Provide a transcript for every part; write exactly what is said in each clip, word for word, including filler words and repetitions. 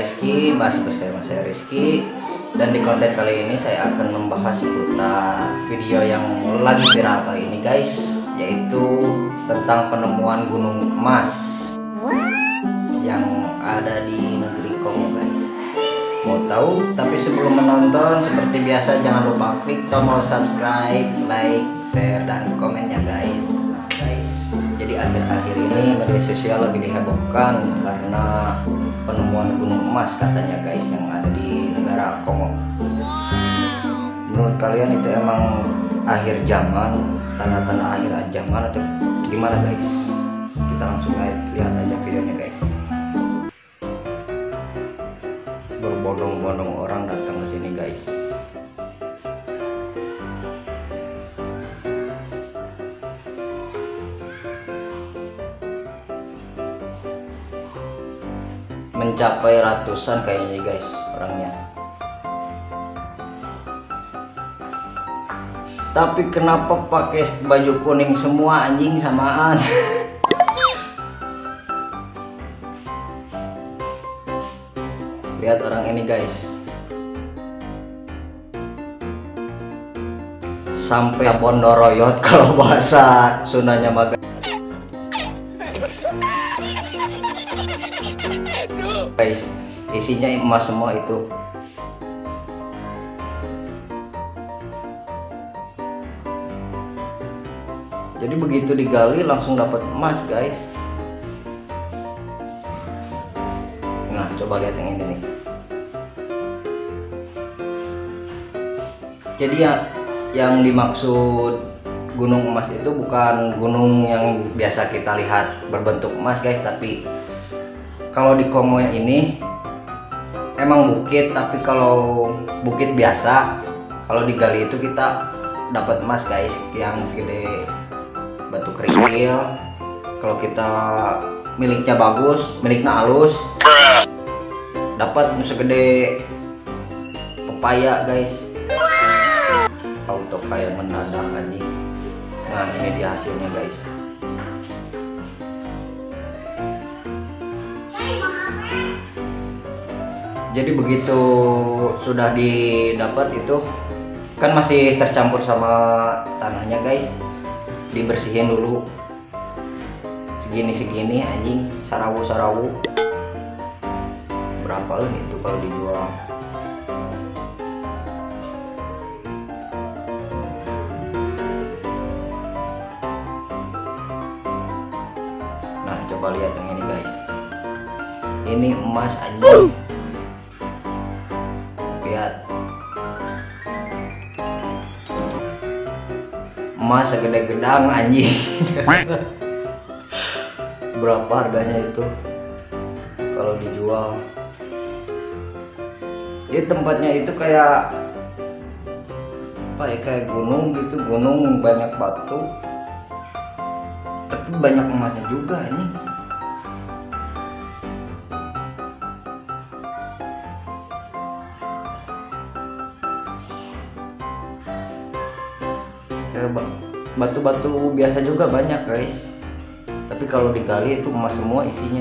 Rizky, masih bersama saya Rizky. Dan di konten kali ini saya akan membahas seputar video yang lagi viral kali ini guys, yaitu tentang penemuan gunung emas yang ada di negeri Kongo guys. Mau tahu? Tapi sebelum menonton, seperti biasa jangan lupa klik tombol subscribe, like, share, dan komennya guys. Guys, jadi akhir-akhir ini media sosial lagi dihebohkan karena penemuan gunung emas katanya guys yang ada di negara Kongo. Menurut kalian itu emang akhir zaman, tanda-tanda akhir zaman atau gimana guys? Kita langsung lihat aja videonya guys. Berbondong-bondong orang datang ke sini guys. Mencapai ratusan kayaknya guys orangnya. Tapi kenapa pakai baju kuning semua anjing samaan? Lihat orang ini guys, sampai bondoroyot kalau bahasa Sundanya mah guys, isinya emas semua itu. Jadi begitu digali langsung dapat emas guys. Nah coba lihat yang ini nih. Jadi ya yang dimaksud gunung emas itu bukan gunung yang biasa kita lihat berbentuk emas guys, tapi kalau di Kongo yang ini emang bukit, tapi kalau bukit biasa kalau digali itu kita dapat emas guys yang segede batu kerikil. Kalau kita miliknya bagus, miliknya halus, dapat segede pepaya guys. Auto kayak mendadak aja. Nah ini dia hasilnya guys. Jadi begitu sudah didapat itu kan masih tercampur sama tanahnya guys, dibersihin dulu segini-segini anjing, sarawu-sarawu. Berapa kan itu kalau dijual? Nah coba lihat yang ini guys, ini emas anjing. Lihat emas segede gedang anjing. Berapa harganya itu kalau dijual? Jadi tempatnya itu kayak apa ya, kayak gunung gitu, gunung banyak batu tapi banyak emasnya juga ini. Batu-batu biasa juga banyak guys, tapi kalau digali itu emas semua isinya.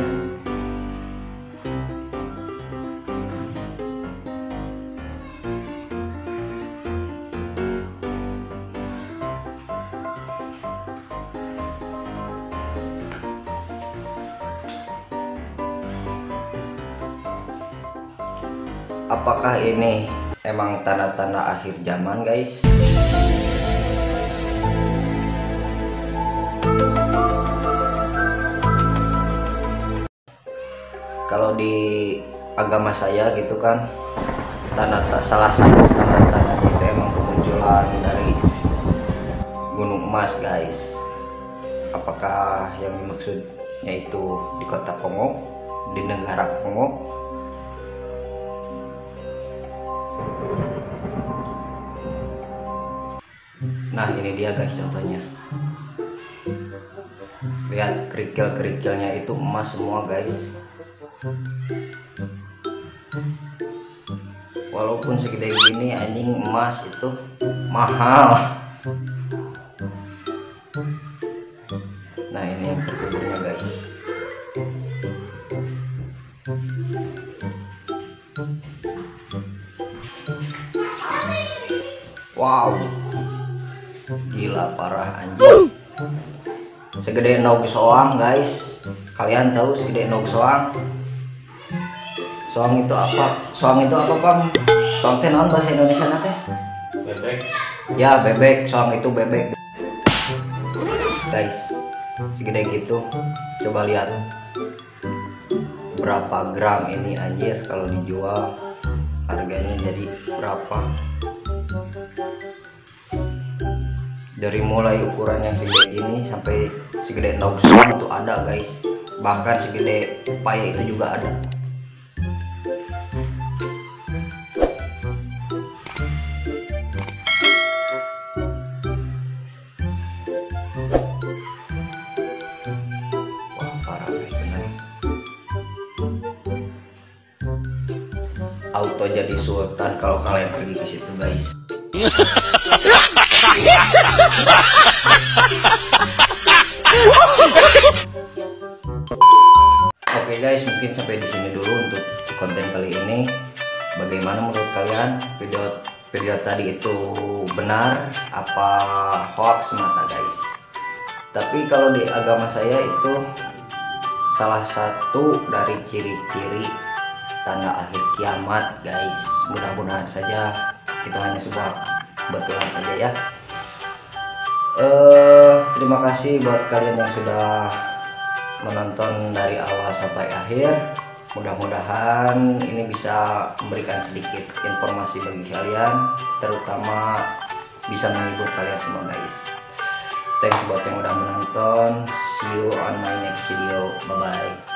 Apakah ini emang tanda-tanda akhir zaman guys? Kalau di agama saya gitu kan, tanda salah satu tanda-tanda itu emang kemunculan dari gunung emas guys. Apakah yang dimaksudnya itu di kota Kongo, di negara Kongo? Nah ini dia guys contohnya. Lihat kerikil-kerikilnya itu emas semua guys. Walaupun segede gini anjing, emas itu mahal. Nah ini yang terkuburnya guys. Wow, gila parah anjir. Segede nog soang guys. Kalian tahu segede nog soang? Soang itu apa? Soang itu apa bang? Soang teh naon bahasa Indonesia nate? Bebek. Ya bebek. Soang itu bebek. Guys, segede gitu. Coba lihat berapa gram ini anjir. Kalau dijual harganya jadi berapa? Dari mulai ukuran yang segede gini sampai segede daun soang itu ada guys, bahkan segede paya itu juga ada. Wah parah guys, bener auto jadi sultan kalau kalian pergi ke situ guys. Oke guys, mungkin sampai di sini dulu untuk konten kali ini. Bagaimana menurut kalian video video tadi itu benar apa hoax semata guys? Tapi kalau di agama saya itu salah satu dari ciri-ciri tanda akhir kiamat guys. Mudah-mudahan saja itu hanya sebuah kebetulan saja ya. Eh, terima kasih buat kalian yang sudah menonton dari awal sampai akhir. Mudah-mudahan ini bisa memberikan sedikit informasi bagi kalian, terutama bisa menghibur kalian semua guys. Thanks buat yang udah menonton. See you on my next video. Bye bye.